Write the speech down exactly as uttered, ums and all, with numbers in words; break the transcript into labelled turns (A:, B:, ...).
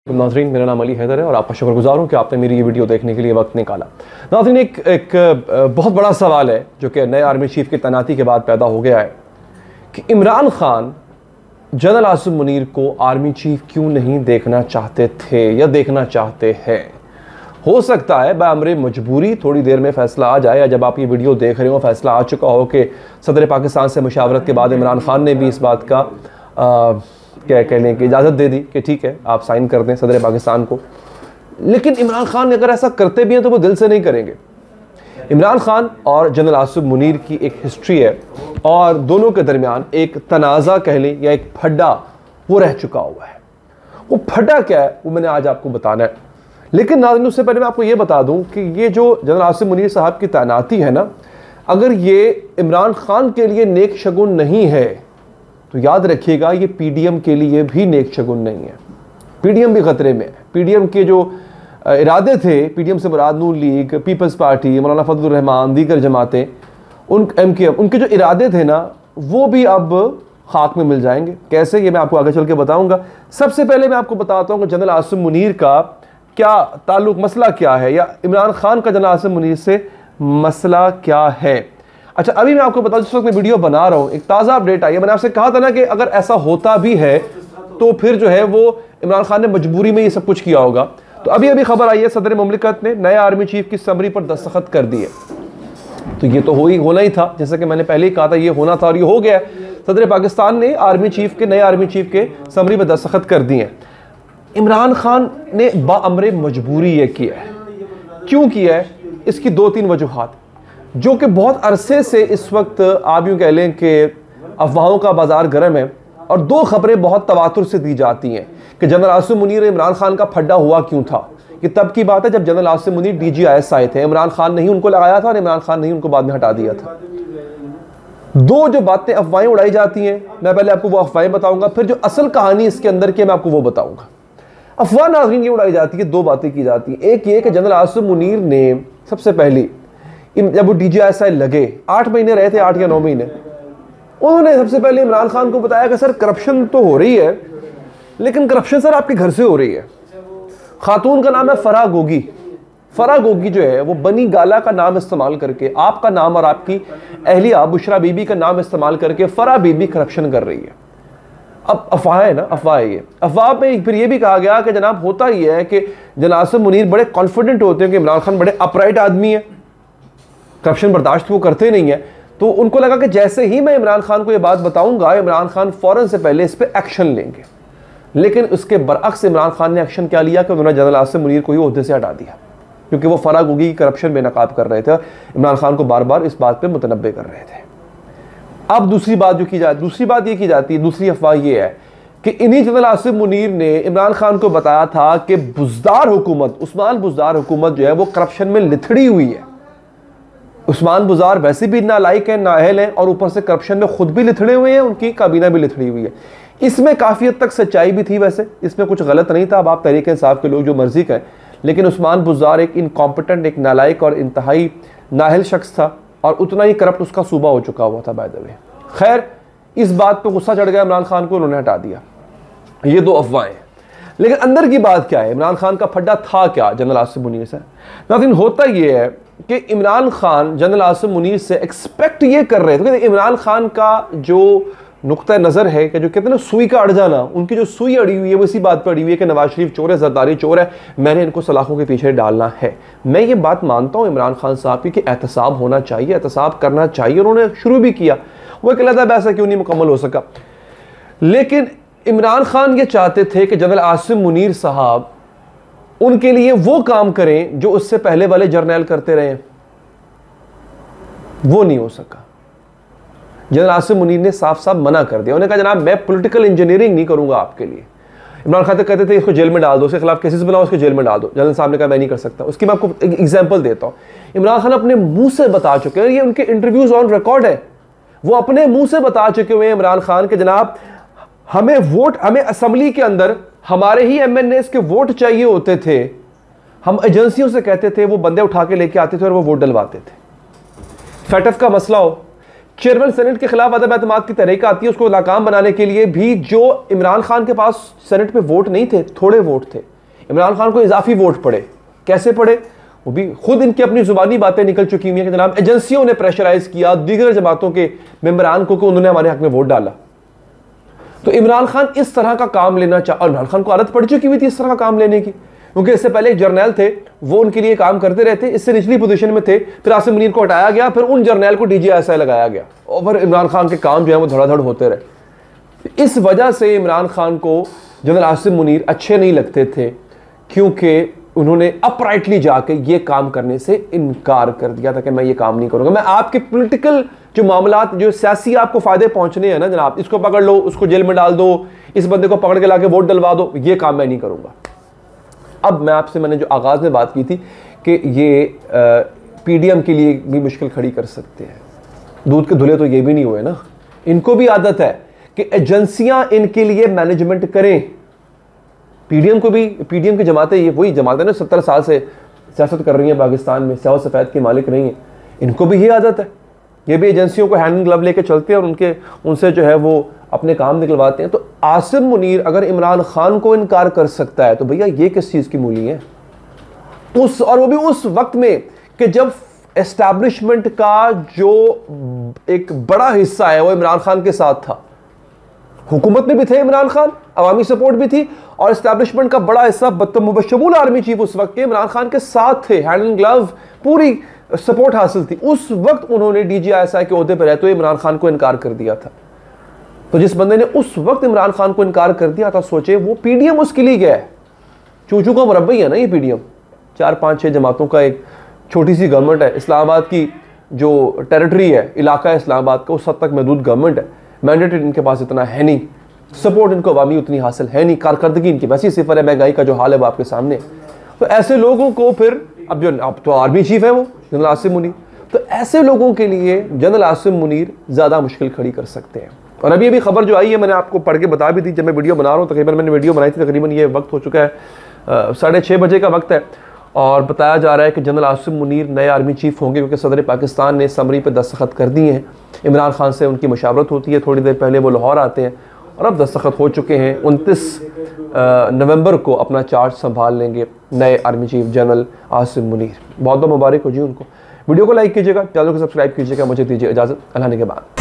A: नाज़रीन, मेरा नाम अली हैदर है और आपका शुक्रगुजार हूँ कि आपने मेरी ये वीडियो देखने के लिए वक्त निकाला। नाज़रीन, एक एक बहुत बड़ा सवाल है जो कि नए आर्मी चीफ की तैनाती के बाद पैदा हो गया है कि इमरान खान जनरल आसिम मुनीर को आर्मी चीफ क्यों नहीं देखना चाहते थे या देखना चाहते हैं। हो सकता है बामरे मजबूरी थोड़ी देर में फ़ैसला आ जाए, या जब आप ये वीडियो देख रहे हो फ़ैसला आ चुका हो कि सदर पाकिस्तान से मुशावरत के बाद इमरान खान ने भी इस बात का आ, क्या कहने की इजाज़त दे दी कि ठीक है आप साइन कर दें सदर पाकिस्तान को। लेकिन इमरान खान अगर ऐसा करते भी हैं तो वो दिल से नहीं करेंगे। इमरान खान और जनरल आसिम मुनीर की एक हिस्ट्री है और दोनों के दरमियान एक तनाज़ा कह लें या एक फड्डा वो रह चुका हुआ है। वो फड्डा क्या है वो मैंने आज आपको बताना है। लेकिन नाज़रीन, उससे पहले मैं आपको ये बता दूं कि ये जो जनरल आसिम मुनीर साहब की तैनाती है ना, अगर ये इमरान खान के लिए नेक शगुन नहीं है तो याद रखिएगा ये पीडीएम के लिए भी नेक शगुन नहीं है। पीडीएम भी खतरे में है। पीडीएम के जो इरादे थे, पीडीएम से मुराद Noon League, Peoples Party, Maulana Fazlur Rahman, दीगर जमातें, उन एम के एम उनके जो इरादे थे ना वो भी अब खाक में मिल जाएंगे। कैसे, ये मैं आपको आगे चल के बताऊंगा। सबसे पहले मैं आपको बताता हूँ कि जनरल आसिम मुनीर का क्या ताल्लुक, मसला क्या है, या इमरान खान का जनरल आसिम मुनीर से मसला क्या है। अच्छा, अभी मैं आपको बता, जिस वक्त मैं वीडियो बना रहा हूँ एक ताज़ा अपडेट आई है। मैंने आपसे कहा था ना कि अगर ऐसा होता भी है तो फिर जो है वो इमरान खान ने मजबूरी में ये सब कुछ किया होगा। तो अभी अभी खबर आई है सदर मुमलिकत ने नए आर्मी चीफ की समरी पर दस्तखत कर दिए। तो ये तो हो ही होना ही था, जैसा कि मैंने पहले ही कहा था ये होना था और ये हो गया। सदर पाकिस्तान ने आर्मी चीफ के नए आर्मी चीफ के समरी पर दस्तखत कर दिए। इमरान खान ने बाअमरे मजबूरी ये किया है। क्यों किया है? इसकी दो तीन वजूहात जो कि बहुत अरसे से इस वक्त आप यूँ कह लें कि अफवाहों का बाजार गर्म है और दो खबरें बहुत तवातुर से दी जाती हैं कि जनरल आसिम मुनीर इमरान खान का फड्डा हुआ क्यों था। ये तब की बात है जब general Asim Munir D G I S आए थे। इमरान खान ने ही उनको लगाया था और इमरान खान ने ही उनको बाद में हटा दिया था। दो जो बातें अफवाहें उड़ाई जाती हैं, मैं पहले आपको वो अफवाहें बताऊंगा, फिर जो असल कहानी इसके अंदर की मैं आपको वो बताऊंगा। अफवाह नाज़रीन ये उड़ाई जाती है, दो बातें की जाती हैं। एक ये कि जनरल आसिम मुनीर ने सबसे पहली जब वो D G I S I लगे, आठ महीने रहे थे, आठ या नौ महीने, उन्होंने सबसे पहले इमरान खान को बताया कि सर करप्शन तो हो रही है, लेकिन करप्शन सर आपके घर से हो रही है। खातून का नाम है फराह गोगी। फराह गोगी जो है वो बनी गाला का नाम इस्तेमाल करके, आपका नाम और आपकी अहलिया बुशरा बीबी का नाम इस्तेमाल करके फराह बीबी करप्शन कर रही है। अब अफवाह है ना, अफवाह है ये। अफवाह में फिर ये भी कहा गया कि जनाब होता ही है कि जनरल आसिम मुनीर बड़े कॉन्फिडेंट होते हैं कि इमरान खान बड़े अपराइट आदमी है, करप्शन बर्दाश्त वो करते नहीं है। तो उनको लगा कि जैसे ही मैं इमरान खान को ये बात बताऊंगा इमरान खान फौरन से पहले इस पर एक्शन लेंगे। लेकिन उसके बरअक्स इमरान खान ने एक्शन क्या लिया कि उन्होंने जनरल आसिम मुनीर को ही ओहदे से हटा दिया, क्योंकि वो फराह गोगी की करप्शन बेनकाब कर रहे थे, इमरान खान को बार बार इस बात पर मुतनब्बे कर रहे थे। अब दूसरी बात जो की जाती दूसरी बात ये की जाती है, दूसरी अफवाह ये है कि इन्हीं जनरल आसिम मुनीर ने इमरान खान को बताया था कि बुज़दार हुकूमत, उस्मान बुज़दार हुकूमत जो है वो करप्शन में लिथड़ी हुई है। उस्मान बुज़दार वैसे भी नालायक हैं, नाअहल हैं और ऊपर से करप्शन में खुद भी लिथड़े हुए हैं, उनकी काबीना भी लिथड़ी हुई है। इसमें काफ़ी हद तक सच्चाई भी थी, वैसे इसमें कुछ गलत नहीं था। अब आप तहरीक इंसाफ के लोग जो मर्जी करें, लेकिन उस्मान बुज़दार एक इनकॉम्पिटेंट, एक नालायक और इंतहाई नाअहल शख्स था और उतना ही करप्ट उसका सूबा हो चुका हुआ था बाय द वे। खैर, इस बात पर गुस्सा चढ़ गया इमरान खान को, उन्होंने हटा दिया। ये दो अफवाहें। लेकिन अंदर की बात क्या है, इमरान खान का फड्डा था क्या जनरल आसिम मुनीर से? नाज़रीन, होता यह है कि इमरान खान जनरल आसिम मुनीर से एक्सपेक्ट ये कर रहे थे। इमरान खान का जो नुक्ता नज़र है कि जो कहते हैं ना सुई का अड़ जाना, उनकी जो सुई अड़ी हुई है वो इसी बात पर अड़ी हुई है कि नवाज शरीफ चोर है, जरदारी चोर है, मैंने इनको सलाखों के पीछे डालना है। मैं ये बात मानता हूँ इमरान खान साहब की कि एहतसाब होना चाहिए, एहतसाब करना चाहिए, उन्होंने शुरू भी किया। वो एक अलग ऐसा क्यों नहीं मुकम्मल हो सका। लेकिन इमरान खान ये चाहते थे कि जनरल आसिम मुनीर साहब उनके लिए वो काम करें जो उससे पहले वाले जर्नैल करते रहे। वो नहीं हो सका। जनरल आसिम मुनीर ने साफ साफ मना कर दिया। उन्होंने कहा जनाब मैं पॉलिटिकल इंजीनियरिंग नहीं करूंगा आपके लिए। इमरान खान तक कहते थे इसको जेल में डाल दो, उसके खिलाफ केसेस बनाओ, उसको जेल में डाल दो। जनरल साहब ने कहा मैं नहीं कर सकता। उसकी मैं आपको एक एग्जाम्पल देता हूँ। इमरान खान अपने मुंह से बता चुके हैं, ये उनके इंटरव्यूज ऑन रिकॉर्ड है, वो अपने मुंह से बता चुके हुए इमरान खान के जनाब हमें वोट, हमें असम्बली के अंदर हमारे ही एम एन एस के वोट चाहिए होते थे। हम एजेंसियों से कहते थे, वो बंदे उठा के लेके आते थे और वो वोट डलवाते थे। फैटफ का मसला हो, चेयरमैन सेनेट के खिलाफ अदम एतमाद की तहरीक आती है, उसको नाकाम बनाने के लिए भी जो इमरान खान के पास सेनेट में वोट नहीं थे, थोड़े वोट थे, इमरान खान को इजाफी वोट पड़े। कैसे पड़े? वो भी खुद इनकी अपनी जुबानी बातें निकल चुकी हुई हैं कि जनाब एजेंसियों ने प्रेशराइज किया दीगर जमातों के मेंबरान को कि उन्होंने हमारे हक में वोट डाला। तो इमरान खान इस तरह का काम लेना चाह, और इमरान खान को आदत पड़ चुकी हुई थी इस तरह का काम लेने की, क्योंकि इससे पहले एक जर्नैल थे वो उनके लिए काम करते रहते, इससे निचली पोजीशन में थे, फिर आसिम मुनीर को हटाया गया, फिर उन जर्नैल को डीजीआईएसआई लगाया गया और फिर इमरान खान के काम जो है वो धड़ाधड़ होते रहे। इस वजह से इमरान खान को जनरल आसिम मुनीर अच्छे नहीं लगते थे, क्योंकि उन्होंने अपराइटली जाके ये काम करने से इनकार कर दिया था कि मैं ये काम नहीं करूंगा। मैं आपके पॉलिटिकल जो मामलात, जो सियासी आपको फायदे पहुंचने हैं ना जनाब, इसको पकड़ लो, उसको जेल में डाल दो, इस बंदे को पकड़ के लाके वोट डलवा दो, ये काम मैं नहीं करूंगा। अब मैं आपसे, मैंने जो आगाज में बात की थी कि ये पीडीएम के लिए भी मुश्किल खड़ी कर सकते हैं। दूध के धुले तो ये भी नहीं हुए ना, इनको भी आदत है कि एजेंसियां इनके लिए मैनेजमेंट करें। पीडीएम को भी, पीडीएम की जमातें, ये वही जमातें ना सत्तर साल से सियासत कर रही हैं पाकिस्तान में, स्याह सफ़ेद के मालिक नहीं है, इनको भी ये आदत है, ये भी एजेंसियों को हैंड इन ग्लव लेके चलते हैं और उनके उनसे जो है वो अपने काम निकलवाते हैं। तो आसिम मुनीर अगर इमरान खान को इनकार कर सकता है तो भैया ये किस चीज़ की मूली है? उस, और वो भी उस वक्त में कि जब एस्टैब्लिशमेंट का जो एक बड़ा हिस्सा है वो इमरान खान के साथ था, हुकूमत में भी थे इमरान खान, अवामी सपोर्ट भी थी, और एस्टैब्लिशमेंट का बड़ा हिस्सा बशमूल आर्मी चीफ उस वक्त के इमरान खान के साथ थे, हैंड इन ग्लव पूरी सपोर्ट हासिल थी। उस वक्त उन्होंने डीजीआईएसआई के ओहदे पर रहते हुए इमरान खान को इनकार कर दिया था। तो जिस बंदे ने उस वक्त इमरान खान को इनकार कर दिया था, सोचे वो पीडीएम उसके लिए गया है। चूचू का मुरब्बी है ना ये पीडीएम, चार पाँच छः जमातों का एक छोटी सी गवर्नमेंट है। इस्लामाबाद की जो टेरिटरी है, इलाका है इस्लामाबाद का, उस हद तक महदूद गवर्नमेंट है, मैंडेटेड इनके पास इतना है नहीं, सपोर्ट इनको अवामी उतनी हासिल है नहीं, कारकर्दगी इनकी वैसी सिफर है, महंगाई का जो हाल है वो आपके सामने। तो ऐसे लोगों को फिर, अब जो अब तो आर्मी चीफ है वो जनरल आसिम मुनीर, तो ऐसे लोगों के लिए जनरल आसिम मुनीर ज़्यादा मुश्किल खड़ी कर सकते हैं। और अभी अभी खबर जो आई है मैंने आपको पढ़ के बता भी दी, जब मैं वीडियो बना रहा हूँ, तकरीबन मैंने वीडियो बनाई थी, तकरीबन ये वक्त हो चुका है साढ़े छः बजे का वक्त है, और बताया जा रहा है कि जनरल आसिम मुनीर नए आर्मी चीफ होंगे, क्योंकि सदर पाकिस्तान ने समरी पर दस्तखत कर दिए हैं। इमरान खान से उनकी मशावरत होती है, थोड़ी देर पहले वो लाहौर आते हैं और अब दस्तखत हो चुके हैं। उनतीस नवंबर को अपना चार्ज संभाल लेंगे नए army chief general Asim Munir. बहुत बहुत मुबारक हो जी उनको। वीडियो को लाइक कीजिएगा, चैनल को सब्सक्राइब कीजिएगा। मुझे दीजिए इजाज़त, अल्लाह के बाद।